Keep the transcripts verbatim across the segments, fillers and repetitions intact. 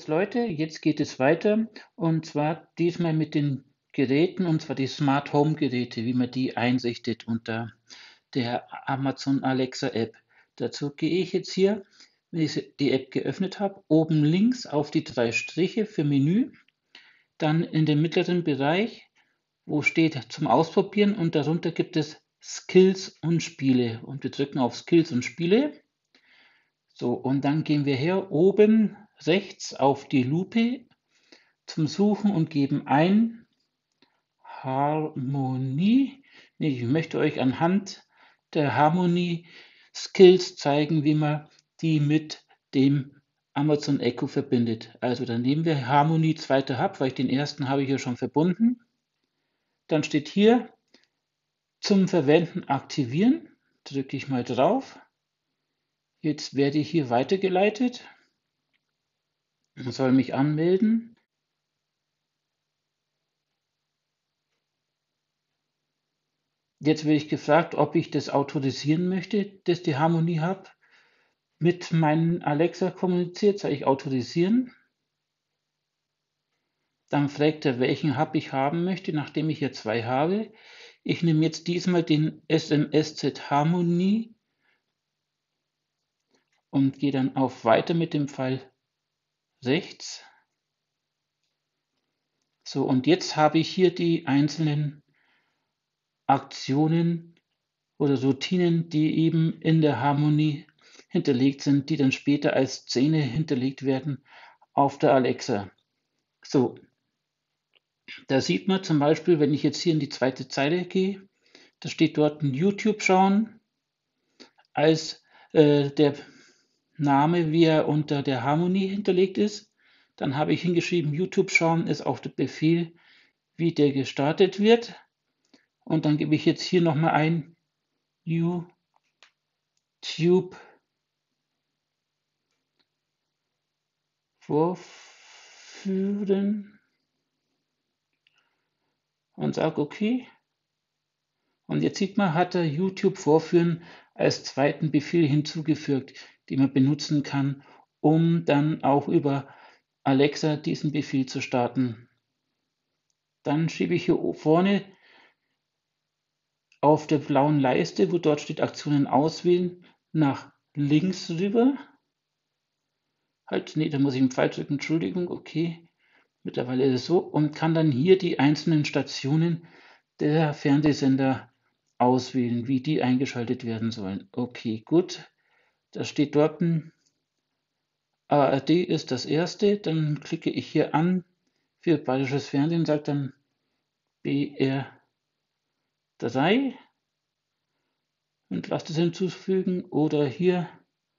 Leute, jetzt geht es weiter und zwar diesmal mit den Geräten, und zwar die Smart Home Geräte, wie man die einrichtet unter der Amazon Alexa App. Dazu gehe ich jetzt hier, wenn ich die App geöffnet habe, oben links auf die drei Striche für Menü, dann in dem mittleren Bereich, wo steht zum Ausprobieren, und darunter gibt es Skills und Spiele, und wir drücken auf Skills und Spiele. So, und dann gehen wir her oben rechts auf die Lupe zum Suchen und geben ein Harmonie. Nee, ich möchte euch anhand der Harmonie Skills zeigen, wie man die mit dem Amazon Echo verbindet. Also dann nehmen wir Harmonie zweiter Hub, weil ich den ersten habe ich ja schon verbunden. Dann steht hier zum Verwenden aktivieren. Drücke ich mal drauf. Jetzt werde ich hier weitergeleitet. Ich soll mich anmelden. Jetzt werde ich gefragt, ob ich das autorisieren möchte, dass die Harmonie Hub mit meinem Alexa kommuniziert. Sage ich autorisieren. Dann fragt er, welchen Hub ich haben möchte, nachdem ich hier zwei habe. Ich nehme jetzt diesmal den S M S Z Harmonie und gehe dann auf Weiter mit dem Pfeil rechts. So, und jetzt habe ich hier die einzelnen Aktionen oder Routinen, die eben in der Harmonie hinterlegt sind, die dann später als Szene hinterlegt werden auf der Alexa. So, da sieht man zum Beispiel, wenn ich jetzt hier in die zweite Zeile gehe, da steht dort ein YouTube schauen als äh, der Name, wie er unter der Harmonie hinterlegt ist. Dann habe ich hingeschrieben, YouTube schauen ist auch der Befehl, wie der gestartet wird. Und dann gebe ich jetzt hier nochmal ein YouTube vorführen und sage okay. Und jetzt sieht man, hat er YouTube vorführen als zweiten Befehl hinzugefügt, den man benutzen kann, um dann auch über Alexa diesen Befehl zu starten. Dann schiebe ich hier vorne auf der blauen Leiste, wo dort steht Aktionen auswählen, nach links rüber. Halt, nee, da muss ich einen Pfeil drücken, Entschuldigung, okay. Mittlerweile ist es so, und kann dann hier die einzelnen Stationen der Fernsehsender auswählen, wie die eingeschaltet werden sollen. Okay, gut. Da steht dort ein A R D ist das erste. Dann klicke ich hier an für Bayerisches Fernsehen, sage dann B R drei und lasse das hinzufügen. Oder hier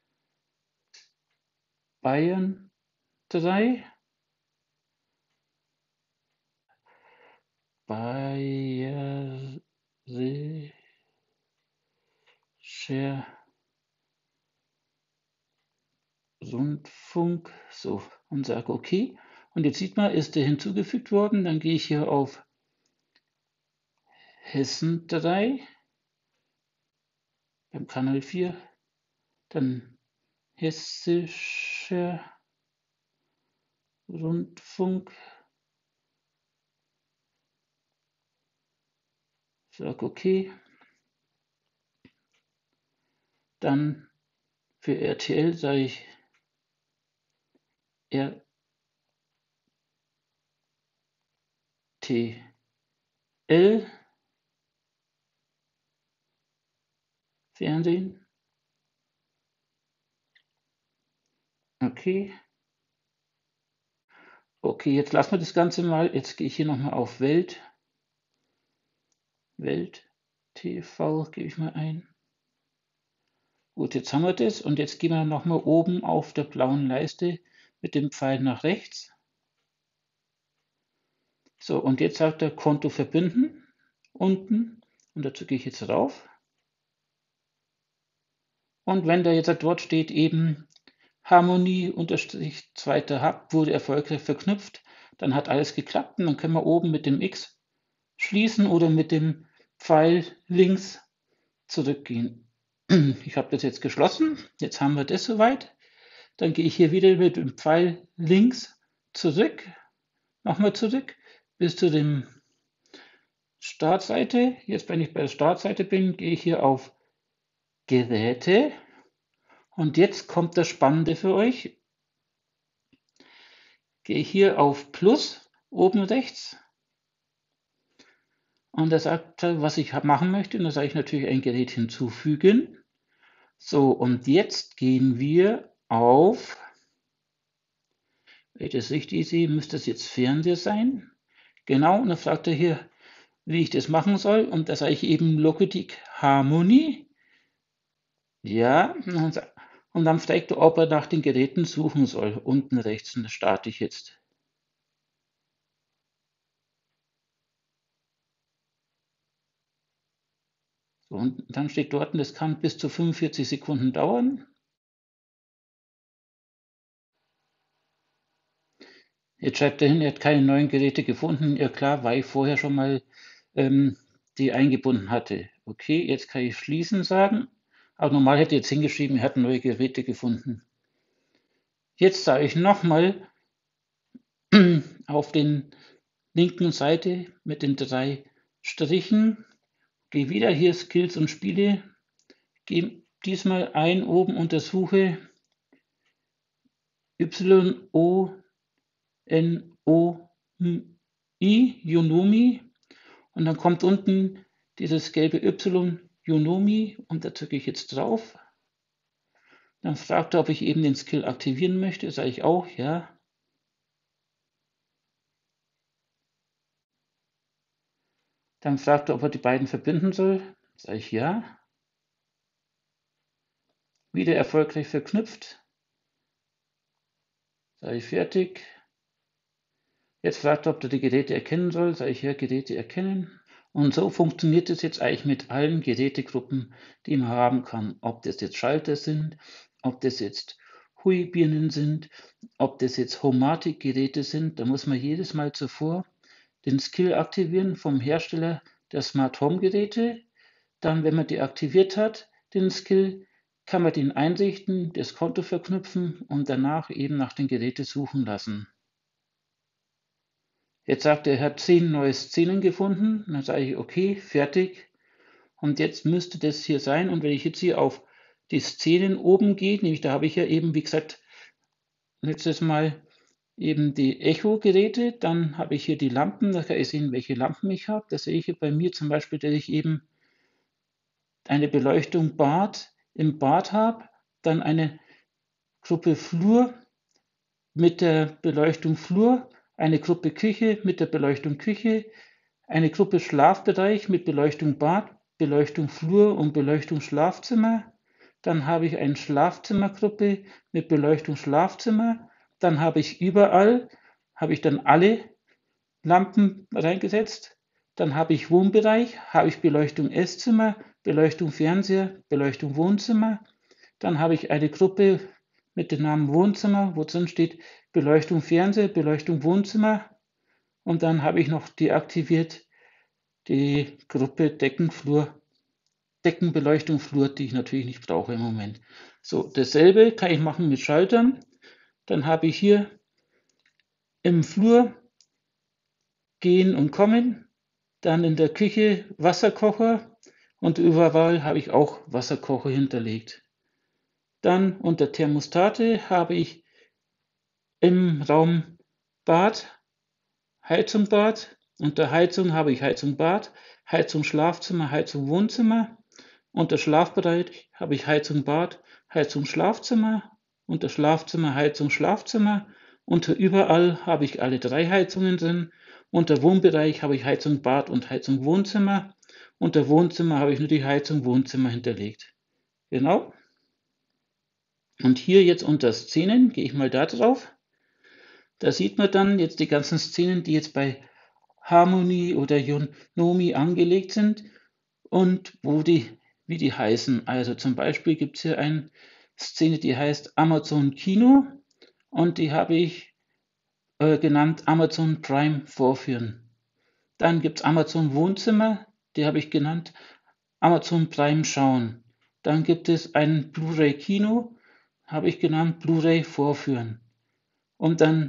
Bayern drei. Bayerischer Rundfunk, so, und sage okay. Und jetzt sieht man, ist der hinzugefügt worden. Dann gehe ich hier auf Hessen drei, beim Kanal vier, dann Hessischer Rundfunk, sage okay. Dann für R T L sage ich R T L Fernsehen. Okay. Okay, jetzt lassen wir das Ganze mal. Jetzt gehe ich hier nochmal auf Welt. Welt T V gebe ich mal ein. Gut, jetzt haben wir das und jetzt gehen wir nochmal oben auf der blauen Leiste mit dem Pfeil nach rechts. So, und jetzt sagt er Konto verbinden unten und dazu gehe ich jetzt rauf. Und wenn da jetzt dort steht eben Harmonie unterstrich zweiter Hub wurde erfolgreich verknüpft, dann hat alles geklappt und dann können wir oben mit dem X schließen oder mit dem Pfeil links zurückgehen. Ich habe das jetzt geschlossen, jetzt haben wir das soweit. Dann gehe ich hier wieder mit dem Pfeil links zurück, nochmal zurück, bis zu dem Startseite. Jetzt, wenn ich bei der Startseite bin, gehe ich hier auf Geräte und jetzt kommt das Spannende für euch. Gehe hier auf Plus, oben rechts und da sagt er, was ich machen möchte und da sage ich natürlich ein Gerät hinzufügen. So, und jetzt gehen wir auf, wenn ich das richtig sehe, müsste das jetzt Fernseher sein. Genau, und dann fragt er hier, wie ich das machen soll. Und da sage ich eben Logitech Harmony. Ja, und dann fragt er, ob er nach den Geräten suchen soll. Unten rechts, und das starte ich jetzt. So, und dann steht dort, das kann bis zu fünfundvierzig Sekunden dauern. Jetzt schreibt er hin, er hat keine neuen Geräte gefunden. Ja klar, weil ich vorher schon mal ähm, die eingebunden hatte. Okay, jetzt kann ich schließen sagen. Aber normal hätte ich jetzt hingeschrieben, er hat neue Geräte gefunden. Jetzt sage ich nochmal auf den linken Seite mit den drei Strichen, gehe wieder hier Skills und Spiele, gehe diesmal ein oben untersuche Y O N O I, Yonomi, und dann kommt unten dieses gelbe Y, Yonomi, und da drücke ich jetzt drauf. Dann fragt er, ob ich eben den Skill aktivieren möchte, sage ich auch, ja. Dann fragt er, ob er die beiden verbinden soll, sage ich ja. Wieder erfolgreich verknüpft, sage ich fertig. Jetzt fragt er, ob er die Geräte erkennen soll, sage ich ja, Geräte erkennen. Und so funktioniert es jetzt eigentlich mit allen Gerätegruppen, die man haben kann. Ob das jetzt Schalter sind, ob das jetzt Hui-Birnen sind, ob das jetzt Homatic-Geräte sind. Da muss man jedes Mal zuvor den Skill aktivieren vom Hersteller der Smart Home Geräte. Dann, wenn man die aktiviert hat, den Skill, kann man den einrichten, das Konto verknüpfen und danach eben nach den Geräten suchen lassen. Jetzt sagt er, er hat zehn neue Szenen gefunden. Dann sage ich, okay, fertig. Und jetzt müsste das hier sein. Und wenn ich jetzt hier auf die Szenen oben gehe, nämlich da habe ich ja eben, wie gesagt, letztes Mal eben die Echo-Geräte, dann habe ich hier die Lampen, da kann ich sehen, welche Lampen ich habe. Da sehe ich hier bei mir zum Beispiel, dass ich eben eine Beleuchtung Bad im Bad habe, dann eine Gruppe Flur mit der Beleuchtung Flur, eine Gruppe Küche mit der Beleuchtung Küche, eine Gruppe Schlafbereich mit Beleuchtung Bad, Beleuchtung Flur und Beleuchtung Schlafzimmer. Dann habe ich eine Schlafzimmergruppe mit Beleuchtung Schlafzimmer. Dann habe ich überall, habe ich dann alle Lampen reingesetzt. Dann habe ich Wohnbereich, habe ich Beleuchtung Esszimmer, Beleuchtung Fernseher, Beleuchtung Wohnzimmer. Dann habe ich eine Gruppe mit dem Namen Wohnzimmer, wo drin steht Beleuchtung Fernseher, Beleuchtung Wohnzimmer. Und dann habe ich noch deaktiviert die Gruppe Deckenflur, Deckenbeleuchtung Flur, die ich natürlich nicht brauche im Moment. So, dasselbe kann ich machen mit Schaltern. Dann habe ich hier im Flur gehen und kommen, dann in der Küche Wasserkocher und überall habe ich auch Wasserkocher hinterlegt. Dann unter Thermostate habe ich im Raum Bad, Heizung Bad. Unter Heizung habe ich Heizung Bad, Heizung Schlafzimmer, Heizung Wohnzimmer. Unter Schlafbereich habe ich Heizung Bad, Heizung Schlafzimmer. Unter Schlafzimmer Heizung Schlafzimmer. Unter überall habe ich alle drei Heizungen drin. Unter Wohnbereich habe ich Heizung Bad und Heizung Wohnzimmer. Unter Wohnzimmer habe ich nur die Heizung Wohnzimmer hinterlegt. Genau. Und hier jetzt unter Szenen gehe ich mal da drauf. Da sieht man dann jetzt die ganzen Szenen, die jetzt bei Harmony oder Yonomi angelegt sind und wo die, wie die heißen. Also zum Beispiel gibt es hier eine Szene, die heißt Amazon Kino und die habe ich äh, genannt Amazon Prime vorführen. Dann gibt es Amazon Wohnzimmer, die habe ich genannt Amazon Prime schauen. Dann gibt es ein Blu-ray Kino, habe ich genannt Blu-ray vorführen. Und dann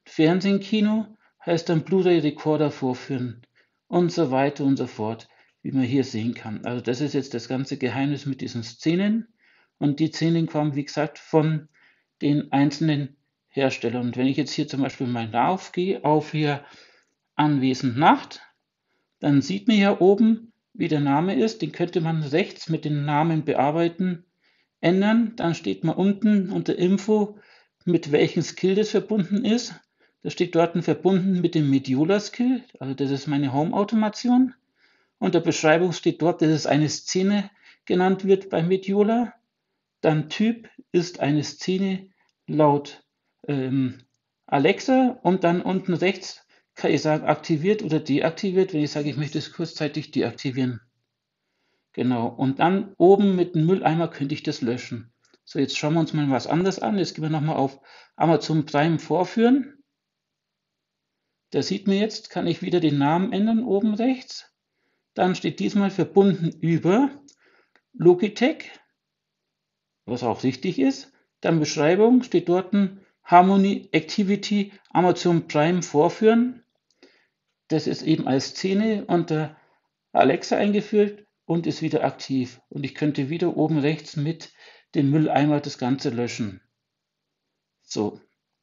Fernsehen-Kino heißt dann Blu-ray-Recorder vorführen und so weiter und so fort, wie man hier sehen kann. Also das ist jetzt das ganze Geheimnis mit diesen Szenen und die Szenen kommen, wie gesagt, von den einzelnen Herstellern. Und wenn ich jetzt hier zum Beispiel mal raufgehe auf hier Anwesend Nacht, dann sieht man ja oben, wie der Name ist. Den könnte man rechts mit den Namen bearbeiten, ändern. Dann steht man unten unter Info, mit welchem Skill das verbunden ist. Da steht dort verbunden mit dem Mediola-Skill, also das ist meine Home-Automation. Unter Beschreibung steht dort, dass es eine Szene genannt wird bei Mediola. Dann Typ ist eine Szene laut ähm, Alexa und dann unten rechts kann ich sagen, aktiviert oder deaktiviert, wenn ich sage, ich möchte es kurzzeitig deaktivieren. Genau, und dann oben mit dem Mülleimer könnte ich das löschen. So, jetzt schauen wir uns mal was anderes an. Jetzt gehen wir nochmal auf Amazon Prime vorführen. Da sieht man jetzt, kann ich wieder den Namen ändern, oben rechts. Dann steht diesmal verbunden über Logitech, was auch richtig ist. Dann Beschreibung steht dort Harmony Activity Amazon Prime vorführen. Das ist eben als Szene unter Alexa eingeführt und ist wieder aktiv. Und ich könnte wieder oben rechts mit dem Mülleimer das Ganze löschen. So.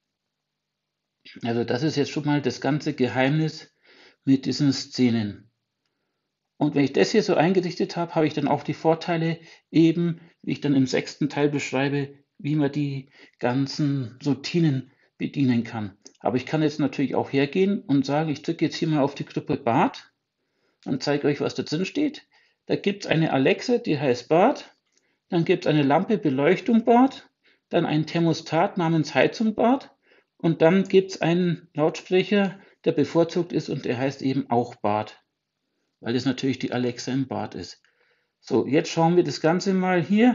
Also das ist jetzt schon mal das ganze Geheimnis mit diesen Szenen. Und wenn ich das hier so eingerichtet habe, habe ich dann auch die Vorteile eben, wie ich dann im sechsten Teil beschreibe, wie man die ganzen Routinen bedienen kann. Aber ich kann jetzt natürlich auch hergehen und sagen, ich drücke jetzt hier mal auf die Gruppe Bart und zeige euch, was da drin steht. Da gibt es eine Alexa, die heißt Bart. Dann gibt es eine Lampe Beleuchtung Bart. Dann ein Thermostat namens Heizung Bart. Und dann gibt es einen Lautsprecher, der bevorzugt ist und der heißt eben auch Bart, weil es natürlich die Alexa im Bad ist. So, jetzt schauen wir das Ganze mal hier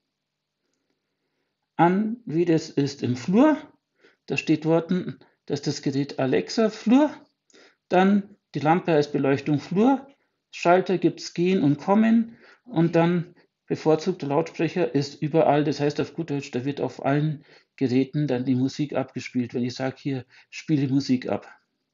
an, wie das ist im Flur. Da steht dort, dass das Gerät Alexa Flur, dann die Lampe als Beleuchtung Flur, Schalter gibt es Gehen und Kommen und dann bevorzugter Lautsprecher ist überall, das heißt auf gut Deutsch, da wird auf allen Geräten dann die Musik abgespielt, wenn ich sage hier, spiele Musik ab.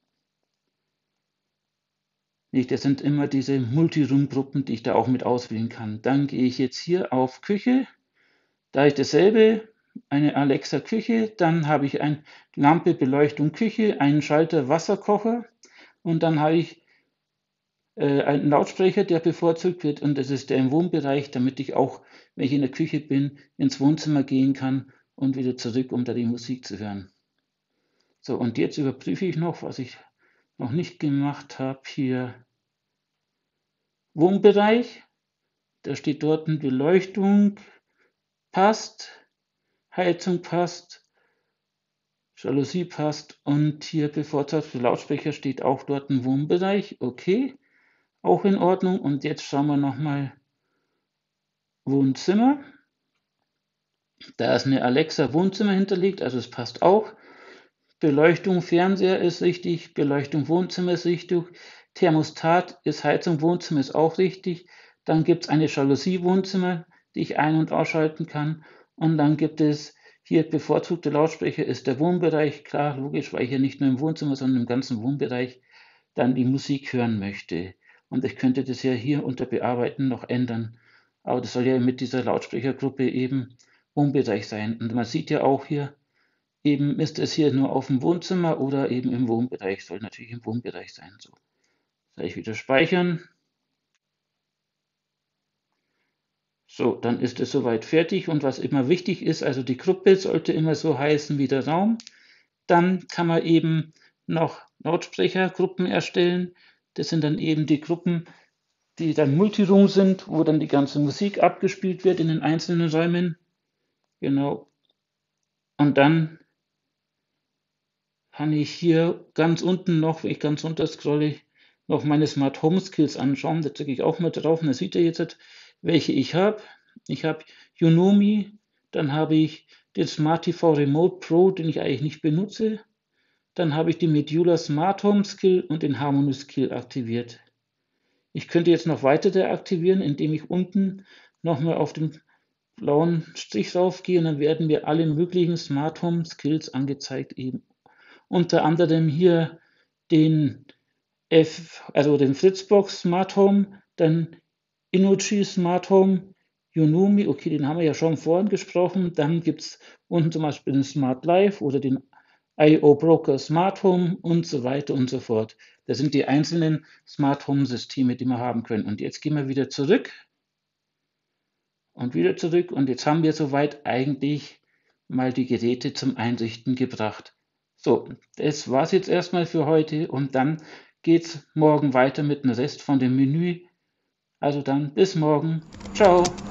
Nicht, das sind immer diese Multiroom-Gruppen, die ich da auch mit auswählen kann. Dann gehe ich jetzt hier auf Küche. Da ich dasselbe, eine Alexa Küche, dann habe ich eine Lampe Beleuchtung Küche, einen Schalter Wasserkocher und dann habe ich äh, einen Lautsprecher, der bevorzugt wird und das ist der im Wohnbereich, damit ich auch, wenn ich in der Küche bin, ins Wohnzimmer gehen kann und wieder zurück, um da die Musik zu hören. So, und jetzt überprüfe ich noch, was ich noch nicht gemacht habe hier. Wohnbereich, da steht dort Beleuchtung passt, Heizung passt, Jalousie passt und hier bevorzugte Lautsprecher steht auch dort ein Wohnbereich. Okay, auch in Ordnung. Und jetzt schauen wir nochmal Wohnzimmer. Da ist eine Alexa Wohnzimmer hinterlegt, also es passt auch. Beleuchtung Fernseher ist richtig, Beleuchtung Wohnzimmer ist richtig, Thermostat ist Heizung Wohnzimmer ist auch richtig. Dann gibt es eine Jalousie Wohnzimmer, die ich ein- und ausschalten kann. Und dann gibt es hier bevorzugte Lautsprecher ist der Wohnbereich. Klar, logisch, weil ich ja nicht nur im Wohnzimmer, sondern im ganzen Wohnbereich dann die Musik hören möchte. Und ich könnte das ja hier unter Bearbeiten noch ändern. Aber das soll ja mit dieser Lautsprechergruppe eben Wohnbereich sein. Und man sieht ja auch hier, eben ist es hier nur auf dem Wohnzimmer oder eben im Wohnbereich. Soll natürlich im Wohnbereich sein. So, soll ich wieder speichern. So, dann ist es soweit fertig und was immer wichtig ist, also die Gruppe sollte immer so heißen wie der Raum. Dann kann man eben noch Lautsprechergruppen erstellen. Das sind dann eben die Gruppen, die dann Multiroom sind, wo dann die ganze Musik abgespielt wird in den einzelnen Räumen. Genau. Und dann kann ich hier ganz unten noch, wenn ich ganz runter scrolle, noch meine Smart Home Skills anschauen. Da drücke ich auch mal drauf und da sieht ihr jetzt, welche ich habe. Ich habe Unomi, dann habe ich den Smart T V Remote Pro, den ich eigentlich nicht benutze. Dann habe ich den Medula Smart Home Skill und den Harmony Skill aktiviert. Ich könnte jetzt noch weitere aktivieren, indem ich unten nochmal auf den blauen Strich raufgehe und dann werden mir alle möglichen Smart Home Skills angezeigt eben unter anderem hier den F, also den Fritzbox Smart Home, dann Innogy Smart Home, Yonumi, okay, den haben wir ja schon vorhin gesprochen. Dann gibt es unten zum Beispiel den Smart Life oder den I O Broker Smart Home und so weiter und so fort. Das sind die einzelnen Smart Home Systeme, die wir haben können. Und jetzt gehen wir wieder zurück und wieder zurück. Und jetzt haben wir soweit eigentlich mal die Geräte zum Einrichten gebracht. So, das war's jetzt erstmal für heute und dann geht's morgen weiter mit dem Rest von dem Menü. Also dann bis morgen. Ciao.